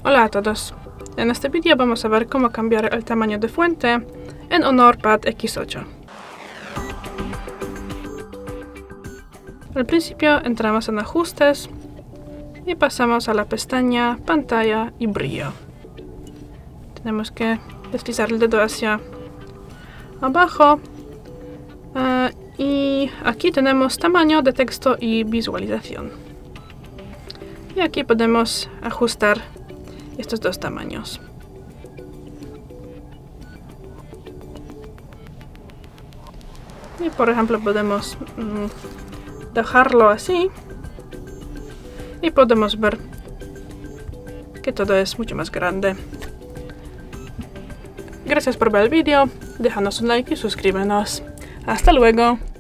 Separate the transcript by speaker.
Speaker 1: Hola a todos. En este vídeo vamos a ver cómo cambiar el tamaño de fuente en HonorPad X8. Al principio entramos en Ajustes y pasamos a la pestaña Pantalla y Brillo. Tenemos que deslizar el dedo hacia abajo y aquí tenemos tamaño de texto y visualización. Y aquí podemos ajustar estos dos tamaños. Y por ejemplo podemos dejarlo así y podemos ver que todo es mucho más grande. Gracias por ver el vídeo, déjanos un like y suscríbenos. Hasta luego.